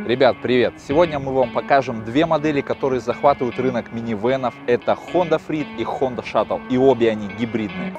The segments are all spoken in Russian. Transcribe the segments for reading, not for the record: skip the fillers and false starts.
Ребят, привет! Сегодня мы вам покажем две модели, которые захватывают рынок минивенов. Это Honda Freed и Honda Shuttle, и обе они гибридные.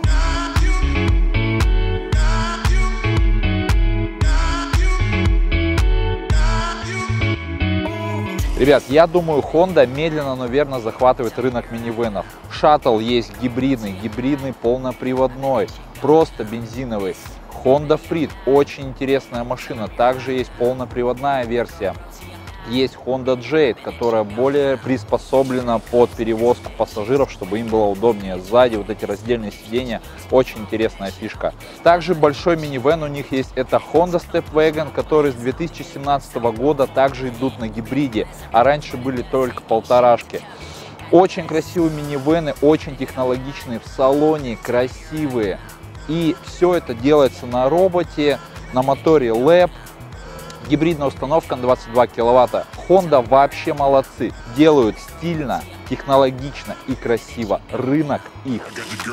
Ребят, я думаю, Honda медленно, но верно захватывает рынок минивенов. Shuttle есть гибридный полноприводной, просто бензиновый. Honda Freed очень интересная машина, также есть полноприводная версия. Есть Honda Jade, которая более приспособлена под перевозку пассажиров, чтобы им было удобнее. Сзади вот эти раздельные сиденья, очень интересная фишка. Также большой минивэн у них есть, это Honda Stepwagon, который с 2017 года также идут на гибриде, а раньше были только полторашки. Очень красивые минивэны, очень технологичные, в салоне красивые. И все это делается на роботе, на моторе LEP. Гибридная установка на 22 киловатта. Honda вообще молодцы. Делают стильно, технологично и красиво. Рынок их.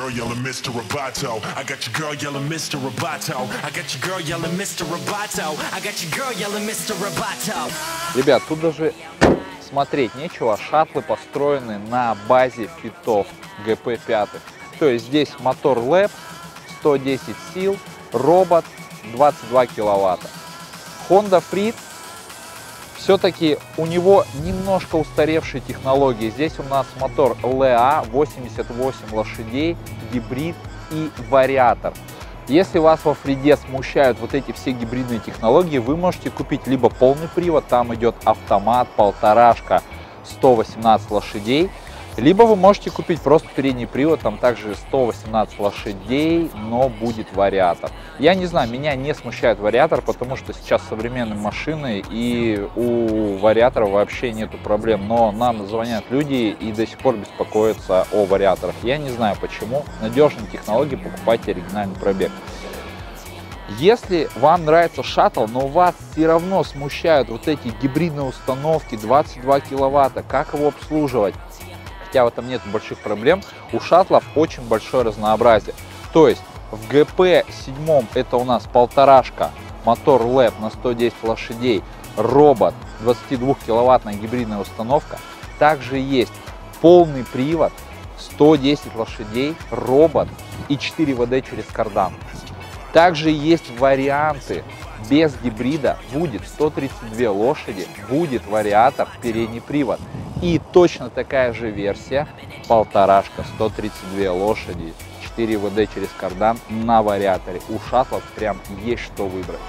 Ребят, тут даже смотреть нечего. Шаттлы построены на базе фитов GP5. То есть здесь мотор LEP, 110 сил, робот, 22 киловатта. Honda Freed, все-таки у него немножко устаревшие технологии. Здесь у нас мотор LEA, 88 лошадей, гибрид и вариатор. Если вас во Фриде смущают вот эти все гибридные технологии, вы можете купить либо полный привод, там идет автомат, полторашка, 118 лошадей, либо вы можете купить просто передний привод, там также 118 лошадей, но будет вариатор. Я не знаю, меня не смущает вариатор, потому что сейчас современные машины и у вариатора вообще нету проблем. Но нам звонят люди и до сих пор беспокоятся о вариаторах. Я не знаю почему. Надежные технологии, покупайте оригинальный пробег. Если вам нравится шаттл, но вас все равно смущают вот эти гибридные установки, 22 киловатта, как его обслуживать? Хотя в этом нет больших проблем, у шаттлов очень большое разнообразие. То есть в GP7 это у нас полторашка, мотор LEP на 110 лошадей, робот, 22 киловаттная гибридная установка. Также есть полный привод, 110 лошадей, робот и 4 ВД через кардан. Также есть варианты. Без гибрида будет 132 лошади, будет вариатор, передний привод. И точно такая же версия, полторашка, 132 лошади, 4 ВД через кардан на вариаторе. У шаттлов прям есть что выбрать.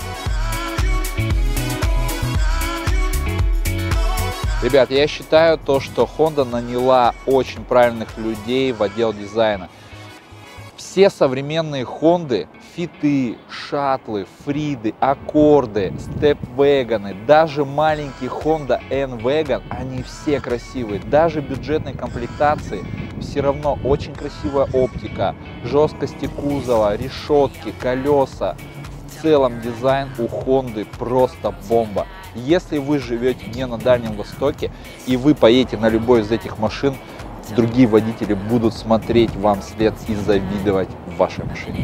Ребят, я считаю то, что Honda наняла очень правильных людей в отдел дизайна. Все современные Honda, фиты, шаттлы, фриды, аккорды, степвэгоны, даже маленький Honda N-Wagon, они все красивые. Даже бюджетной комплектации все равно очень красивая оптика, жесткости кузова, решетки, колеса. В целом дизайн у Honda просто бомба. Если вы живете не на Дальнем Востоке и вы поедете на любой из этих машин, другие водители будут смотреть вам вслед и завидовать вашей машине.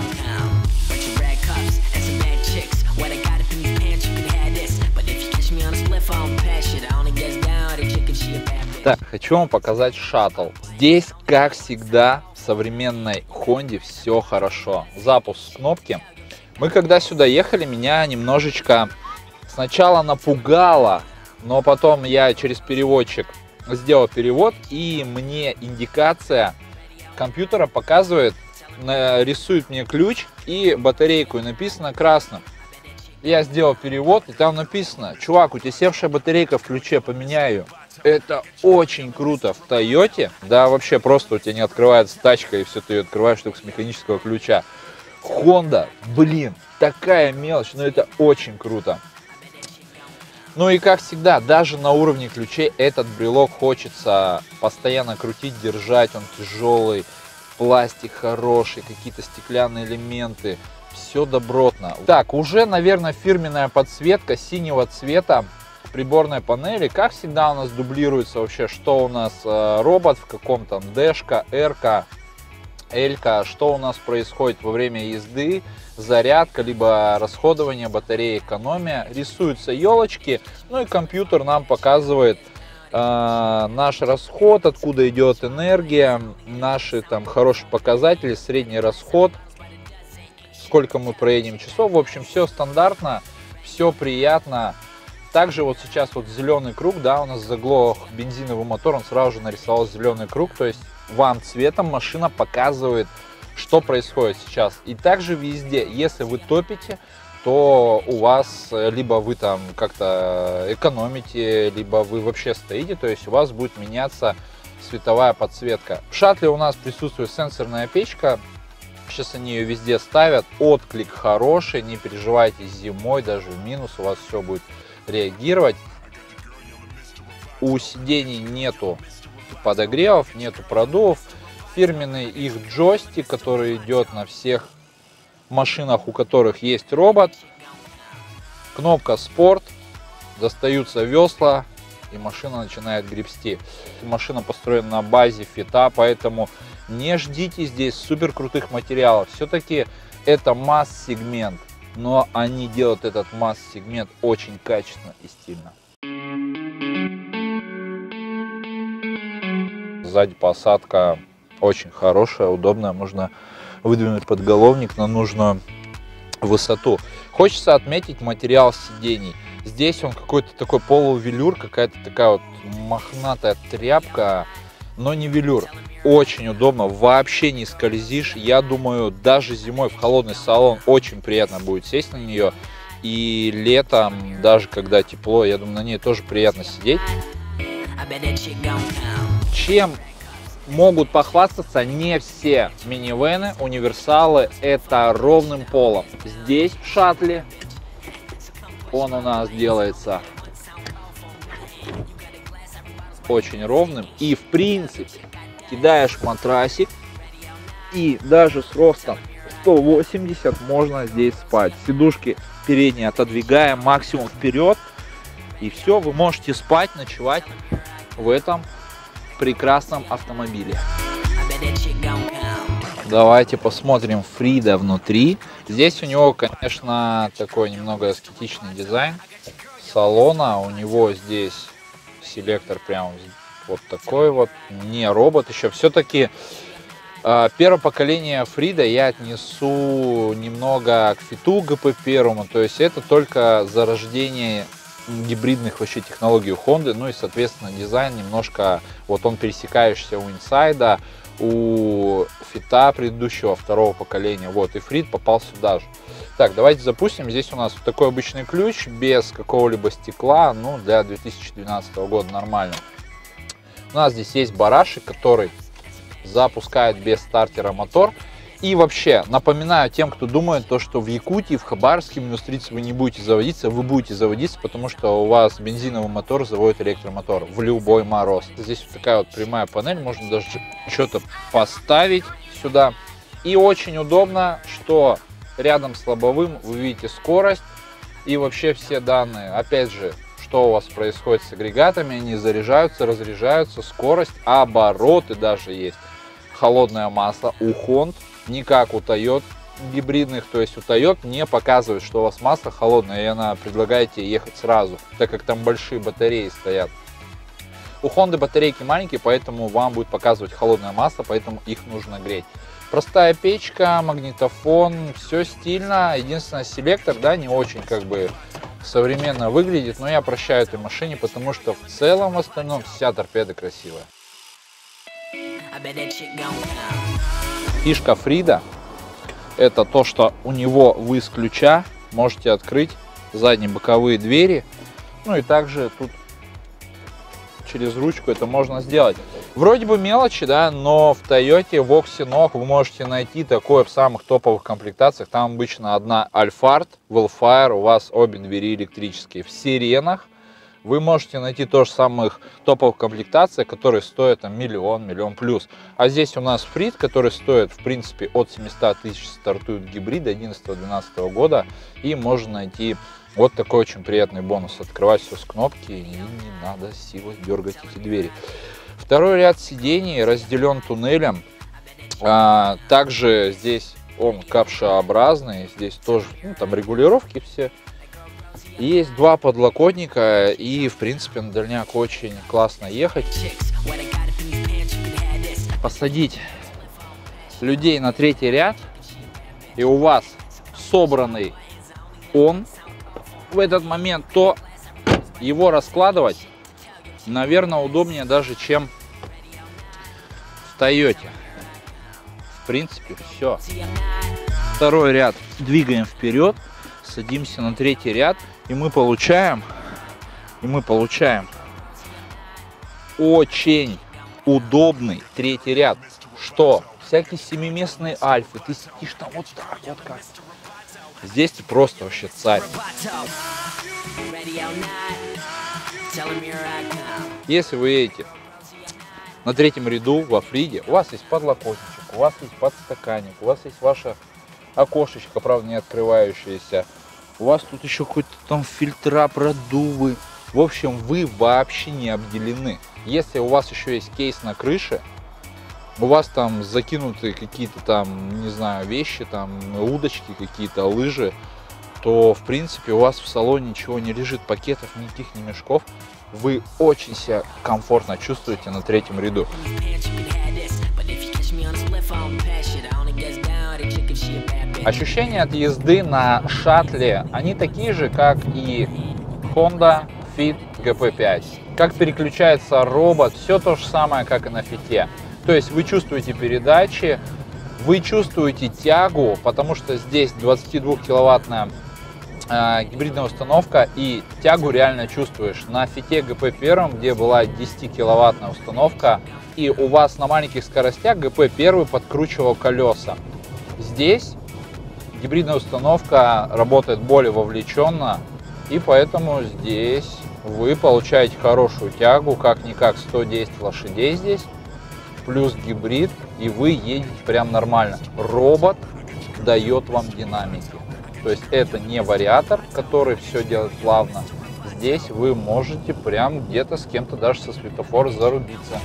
Так, хочу вам показать шаттл. Здесь, как всегда, в современной Honda все хорошо. Запуск кнопки. Мы когда сюда ехали, меня немножечко сначала напугало, но потом я через переводчик сделал перевод, и мне индикация компьютера показывает, рисует мне ключ и батарейку, и написано красным. Я сделал перевод, и там написано: чувак, у тебя севшая батарейка в ключе, поменяй ее. Это очень круто в Тойоте. Да, вообще просто у тебя не открывается тачка, и все, ты ее открываешь только с механического ключа. Honda, блин, такая мелочь, но это очень круто. Ну и как всегда, даже на уровне ключей этот брелок хочется постоянно крутить, держать, он тяжелый, пластик хороший, какие-то стеклянные элементы, все добротно. Так, уже, наверное, фирменная подсветка синего цвета приборной панели. Как всегда у нас дублируется вообще, что у нас робот в каком-то, дэшка, эрка, Элька, что у нас происходит во время езды, зарядка, либо расходование батареи, экономия. Рисуются елочки, ну и компьютер нам показывает наш расход, откуда идет энергия, наши там хорошие показатели, средний расход, сколько мы проедем часов. В общем, все стандартно, все приятно. Также вот сейчас вот зеленый круг, да, у нас заглох бензиновый мотор, он сразу же нарисовал зеленый круг, то есть вам цветом машина показывает, что происходит сейчас. И также везде, если вы топите, то у вас либо вы там как-то экономите, либо вы вообще стоите, то есть у вас будет меняться световая подсветка. В шаттле у нас присутствует сенсорная печка, сейчас они ее везде ставят, отклик хороший, не переживайте, зимой даже в минус у вас все будет реагировать. У сидений нету подогревов, нету продувов. Фирменный их джойстик, который идет на всех машинах, у которых есть робот. Кнопка спорт, достаются весла и машина начинает гребсти. Машина построена на базе фита, поэтому не ждите здесь супер крутых материалов. Все-таки это масс-сегмент, но они делают этот масс-сегмент очень качественно и стильно. Сзади посадка очень хорошая, удобная, можно выдвинуть подголовник на нужную высоту. Хочется отметить материал сидений. Здесь он какой-то такой полувелюр, какая-то такая вот мохнатая тряпка, но не велюр. Очень удобно, вообще не скользишь. Я думаю, даже зимой в холодный салон очень приятно будет сесть на нее. И летом, даже когда тепло, я думаю, на ней тоже приятно сидеть. Чем могут похвастаться не все минивэны, универсалы, это ровным полом. Здесь в шаттле он у нас делается очень ровным. И в принципе кидаешь матрасик, и даже с ростом 180 можно здесь спать. Сидушки передние отодвигаем максимум вперед, и все, вы можете спать, ночевать в этом прекрасном автомобиле. Давайте посмотрим Фрида внутри. Здесь у него, конечно, такой немного аскетичный дизайн салона. У него здесь селектор прям вот такой вот, не робот еще. Все-таки первое поколение Фрида я отнесу немного к фиту GP1, то есть это только зарождение гибридных вообще технологий у Honda, ну и соответственно дизайн немножко, вот он пересекающийся у инсайда, у фита предыдущего второго поколения, вот, и Фрид попал сюда же. Так, давайте запустим. Здесь у нас вот такой обычный ключ, без какого-либо стекла, ну, для 2012 года нормально. У нас здесь есть барашек, который запускает без стартера мотор. И вообще, напоминаю тем, кто думает, то, что в Якутии, в Хабаровске, минус-30 вы не будете заводиться, вы будете заводиться, потому что у вас бензиновый мотор заводит электромотор в любой мороз. Здесь вот такая вот прямая панель, можно даже что-то поставить сюда. И очень удобно, что рядом с лобовым вы видите скорость и вообще все данные. Опять же, что у вас происходит с агрегатами, они заряжаются, разряжаются, скорость, обороты даже есть. Холодное масло у Honda, не как у Toyota гибридных, то есть у Toyota не показывает, что у вас масло холодное, и она предлагает тебе ехать сразу, так как там большие батареи стоят. У Honda батарейки маленькие, поэтому вам будет показывать холодное масло, поэтому их нужно греть. Простая печка, магнитофон, все стильно. Единственное, селектор, да, не очень как бы современно выглядит, но я прощаю этой машине, потому что в целом в остальном вся торпеда красивая. Фишка Фрида — это то, что у него вы с ключа можете открыть задние боковые двери, ну и также тут через ручку это можно сделать. Вроде бы мелочи, да, но в Toyota Voxenox вы можете найти такое в самых топовых комплектациях. Там обычно одна Alphard, Wellfire, у вас обе двери электрические. В Сиренах вы можете найти тоже в самых топовых комплектациях, которые стоят там миллион плюс. А здесь у нас Фрид, который стоит в принципе от 700 тысяч, стартует гибриды 2011-2012 года. И можно найти вот такой очень приятный бонус. Открывать все с кнопки и не надо силой дергать эти двери. Второй ряд сидений разделен туннелем. Также здесь он капшеобразный, здесь тоже там регулировки все. Есть два подлокотника, и в принципе на дальняк очень классно ехать. Посадить людей на третий ряд, и у вас собранный он в этот момент, то его раскладывать, наверное, удобнее даже, чем в Тойоте. В принципе, все. Второй ряд двигаем вперед, садимся на третий ряд, и мы получаем очень удобный третий ряд. Что? Всякие семиместные альфы, ты сидишь там вот так вот как. Здесь ты просто вообще царь. Если вы едете на третьем ряду во Фриде, у вас есть подлокотничек, у вас есть подстаканник, у вас есть ваше окошечко, правда не открывающееся, у вас тут еще какой-то там фильтра, продувы. В общем, вы вообще не обделены. Если у вас еще есть кейс на крыше, у вас там закинуты какие-то там, не знаю, вещи, там удочки какие-то, лыжи, то в принципе у вас в салоне ничего не лежит, пакетов никаких, ни мешков. Вы очень себя комфортно чувствуете на третьем ряду. Ощущения от езды на шаттле, они такие же, как и Honda Fit GP5. Как переключается робот, все то же самое, как и на Фите. То есть вы чувствуете передачи, вы чувствуете тягу, потому что здесь 22-киловаттная гибридная установка, и тягу реально чувствуешь. На Фите GP1, где была 10-киловаттная установка, и у вас на маленьких скоростях GP1 подкручивал колеса. Здесь гибридная установка работает более вовлеченно, и поэтому здесь вы получаете хорошую тягу, как-никак 110 лошадей здесь, плюс гибрид, и вы едете прям нормально. Робот дает вам динамики. То есть это не вариатор, который все делает плавно. Здесь вы можете прям где-то с кем-то даже со светофора зарубиться.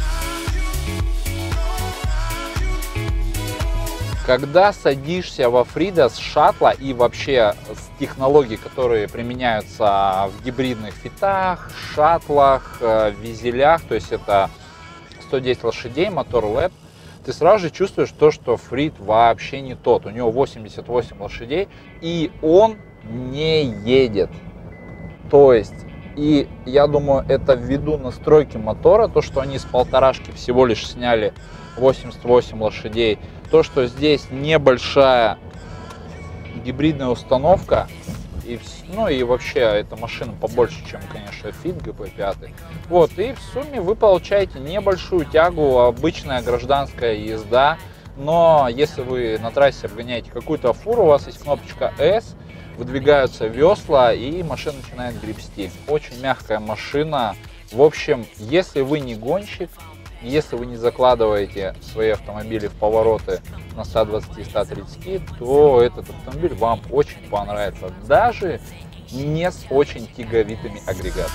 Когда садишься во Фрида с шаттла и вообще с технологий, которые применяются в гибридных фитах, шаттлах, визелях, то есть это 110 лошадей, мотор LEP, ты сразу же чувствуешь то, что Фрид вообще не тот. У него 88 лошадей, и он не едет. То есть, и я думаю, это ввиду настройки мотора, то, что они с полторашки всего лишь сняли 88 лошадей, то, что здесь небольшая гибридная установка, и вообще эта машина побольше, чем, конечно, Fit GP5. Вот, и в сумме вы получаете небольшую тягу, обычная гражданская езда. Но если вы на трассе обгоняете какую-то фуру, у вас есть кнопочка S, выдвигаются весла, и машина начинает гребсти. Очень мягкая машина. В общем, если вы не гонщик, если вы не закладываете свои автомобили в повороты на 120-130, то этот автомобиль вам очень понравится, даже не с очень тяговитыми агрегатами.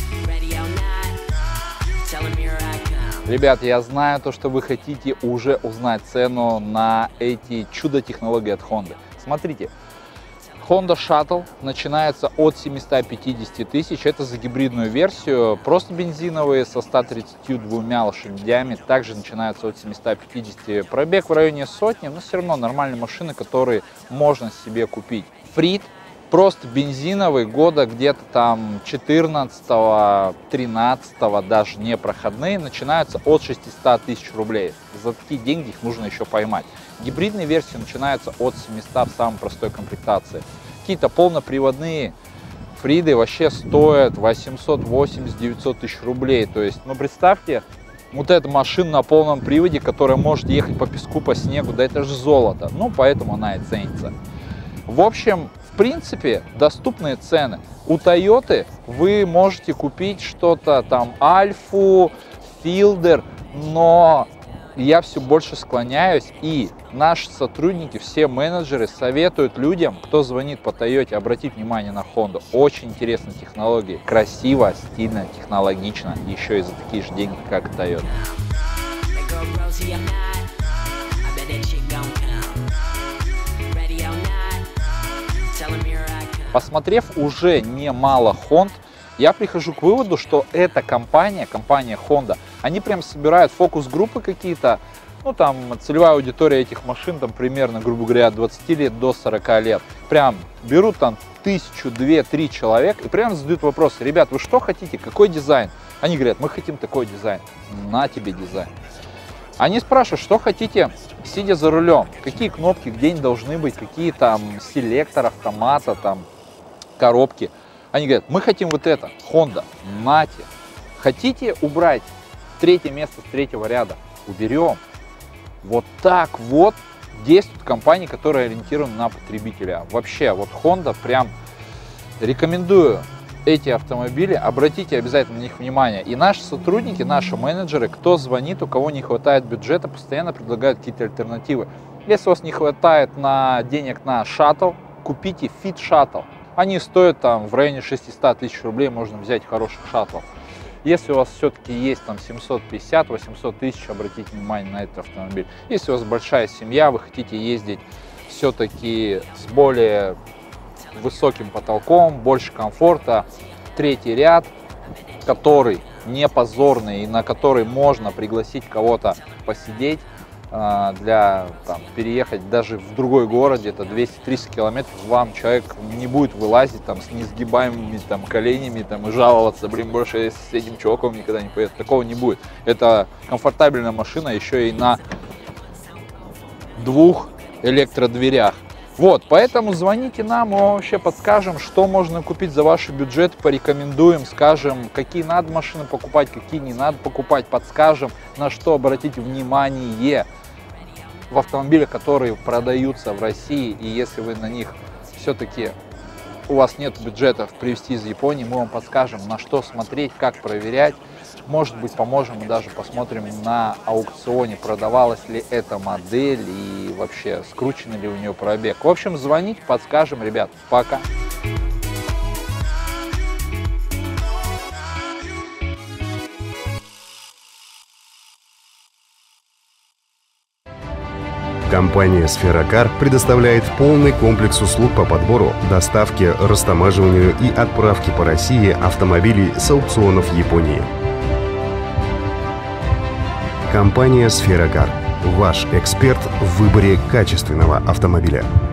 Ребят, я знаю то, что вы хотите уже узнать цену на эти чудо-технологии от Honda. Смотрите. Honda Shuttle начинается от 750 тысяч, это за гибридную версию. Просто бензиновые со 132 лошадями также начинаются от 750. Пробег в районе сотни, но все равно нормальные машины, которые можно себе купить. Фрид просто бензиновый, года где-то там 14-13, даже не проходные, начинаются от 600 тысяч рублей. За такие деньги их нужно еще поймать. Гибридные версии начинаются от 700 в самой простой комплектации. Какие-то полноприводные Фриды вообще стоят 880-900 тысяч рублей. То есть, ну представьте, вот эта машина на полном приводе, которая может ехать по песку, по снегу, да это же золото. Ну, поэтому она и ценится. В общем, в принципе, доступные цены. У Toyota вы можете купить что-то там, Альфу, Филдер, но я все больше склоняюсь, и наши сотрудники, все менеджеры советуют людям, кто звонит по Toyota, обратить внимание на Honda. Очень интересные технологии, красиво, стильно, технологично, еще и за такие же деньги, как и Toyota. Посмотрев уже немало Хонд, я прихожу к выводу, что эта компания Honda, они прям собирают фокус-группы какие-то, ну там целевая аудитория этих машин там примерно, грубо говоря, от 20 лет до 40 лет. Прям берут там 1000, 2, 3 человек и прям задают вопрос: ребят, вы что хотите, какой дизайн? Они говорят: мы хотим такой дизайн. На тебе дизайн. Они спрашивают, что хотите, сидя за рулем, какие кнопки где они должны быть, какие там селектор автомата, там коробки. Они говорят: мы хотим вот это, Honda, нате. Хотите убрать третье место с третьего ряда? Уберем. Вот так вот действуют компании, которые ориентированы на потребителя. Вообще, вот Honda, прям рекомендую эти автомобили, обратите обязательно на них внимание. И наши сотрудники, наши менеджеры, кто звонит, у кого не хватает бюджета, постоянно предлагают какие-то альтернативы. Если у вас не хватает денег на шаттл, купите Fit Shuttle. Они стоят там в районе 600 тысяч рублей, можно взять хороших шаттлов. Если у вас все-таки есть там 750-800 тысяч, обратите внимание на этот автомобиль. Если у вас большая семья, вы хотите ездить все-таки с более высоким потолком, больше комфорта, третий ряд, который не позорный и на который можно пригласить кого-то посидеть, для переехать даже в другой город, это 200-300 километров, вам человек не будет вылазить там с несгибаемыми там коленями там и жаловаться: блин, больше с этим чуваком никогда не поеду. Такого не будет. Это комфортабельная машина, еще и на 2 электродверях. Вот, поэтому звоните нам, мы вообще подскажем, что можно купить за ваш бюджет, порекомендуем, скажем, какие надо машины покупать, какие не надо покупать, подскажем, на что обратить внимание в автомобилях, которые продаются в России. И если вы на них все-таки, у вас нет бюджета привезти из Японии, мы вам подскажем, на что смотреть, как проверять. Может быть, поможем и даже посмотрим на аукционе, продавалась ли эта модель и вообще скручен ли у нее пробег. В общем, звоните, подскажем, ребят. Пока! Компания «Сферокар» предоставляет полный комплекс услуг по подбору, доставке, растамаживанию и отправке по России автомобилей с аукционов Японии. Компания «Сферокар» – ваш эксперт в выборе качественного автомобиля.